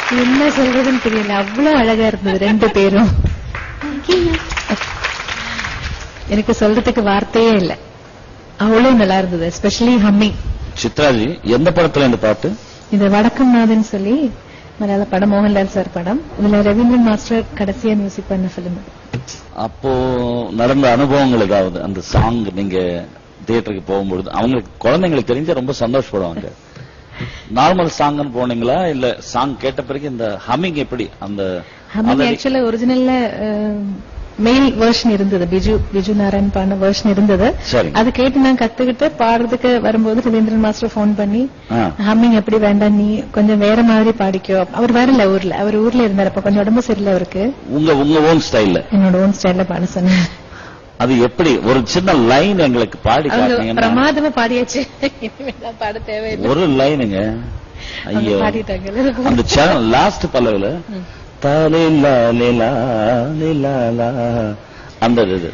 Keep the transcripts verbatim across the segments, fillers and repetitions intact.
என்ன சொல்றதுன்னு தெரியல, அவ்வளவு அழகா இருந்தது ரெண்டு பேரும். எனக்கு சொல்றதுக்கு வார்த்தையே இல்ல, அவ்வளவு நல்லா இருந்தது. Especially humming. சித்ராஜி, எந்த படத்துல இந்த பாட்டு? இது வடக்கம் நாதன் சொல்லி மலையாள படம், மோகன்லால் சார் படம். இதுல ரவீந்திரன் மாஸ்டர் கடைசியா மியூசிக் பண்ண பிலிம். அப்போ நடந்த அனுபவங்கள் ஏதாவது, அந்த சாங் நீங்க தியேட்டருக்கு போகும்பொழுது அவங்களுக்கு குழந்தைங்களுக்கு தெரிஞ்ச ரொம்ப சந்தோஷப்படுவாங்க. நார்மல் சாங்னு போனீங்களா இல்ல சாங் கேட்ட பிறகு இந்த ஹம்மிங் எப்படி? அந்த ஹம்மிங் ஆக்சுவலா ஒரிஜினல்ல மெயில் வெர்ஷன் இருந்தது, பிஜு பிஜு நாராயண் பாடின வெர்ஷன் இருந்தது. அது கேட்டு நான் கத்துக்கிட்டு பாடுறதுக்கு வரும்போது ரவீந்திரன் மாஸ்டர் போன் பண்ணி ஹம்மிங் எப்படி வேண்டாம், நீ கொஞ்சம் வேற மாதிரி பாடிக்கோ. அவர் வரல ஊர்ல, அவர் ஊர்ல இருந்தார், அப்ப கொஞ்சம் உடம்பு சரியில்லை அவருக்கு. உங்க உங்க ஓன் ஸ்டைல்ல, என்னோட ஓன் ஸ்டைல்ல பாட சொன்னேன். அது எப்படி? ஒரு சின்ன லைன் எங்களுக்கு பாடி காட்டுங்க. பிரமாதமா பாடியாச்சு, பாட தேவையில்லை. ஒரு லைனுங்க. ஐயோ, பாடிட்டாங்க. அந்த சேனல் லாஸ்ட் பல்லவில தாலேலா லேலா லேலா அந்த இது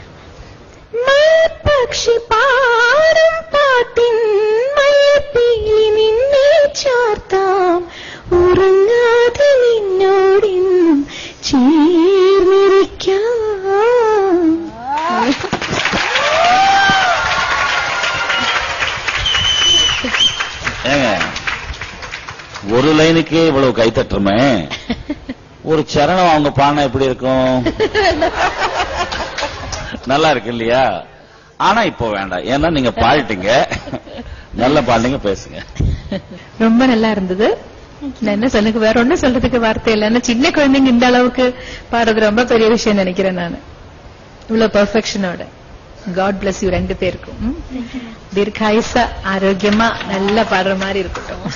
പക്ഷി പാടും പാട്ടിൻ മയപ്പിൽ നിന്നെ ചാർത്താം, ഉറങ്ങാതെ നിന്നോടിന്നും ചേർന്നിരിക്കാം. ஏங்க, ஒரு லைனுக்கே இவ்வளவு கைத்தட்டுமே, ஒரு சரணம் அவங்க பாடினா எப்படி இருக்கும்? நல்லா இருக்கு இல்லையா? ஆனா இப்போ வேண்டாம், ஏன்னா நீங்க பாடிட்டீங்க, நல்ல பாடுங்க, பேசுங்க. ரொம்ப நல்லா இருந்தது. நான் என்ன சொல்லுங்க, வேற ஒன்னும் சொல்றதுக்கு வார்த்தை இல்லை. சின்ன குழந்தைங்க இந்த அளவுக்கு பாடுறது ரொம்ப பெரிய விஷயம் நினைக்கிறேன் நான், இவ்வளவு பெர்ஃபெக்ஷனோட. காட் பிளஸ் யூ ரெண்டு பேருக்கும். தீர்காயுசா ஆரோக்கியமா நல்லா பாடுற மாதிரி இருக்கட்டும்.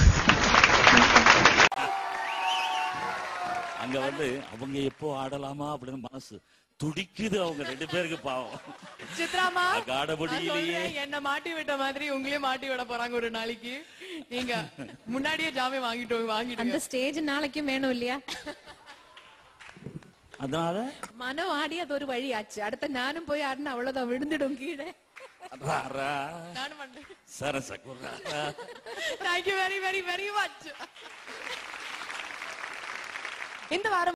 அங்க வந்து அவங்க எப்போ ஆடலாமா அப்படின்னு மனசு துடிக்குது அவங்க ரெண்டு பேருக்கு. பாவம் சித்ராமா, காடபடியிலேயே என்ன மாட்டி விட்ட மாதிரி உங்களையும் மாட்டி விட போறாங்க ஒரு நாளைக்கு. நீங்க முன்னாடியே ஜாமீன் வாங்கிட்டு வாங்கிட்டு அந்த ஸ்டேஜ் நாளைக்கும் வேணும் இல்லையா? அதனால மனம் ஆடி அது ஒரு வழி ஆச்சு. அடுத்த நானும் போய் ஆடினா அவ்வளவுதான், விழுந்துடும் கீழே. Thank you very very very much. இந்த வாரம்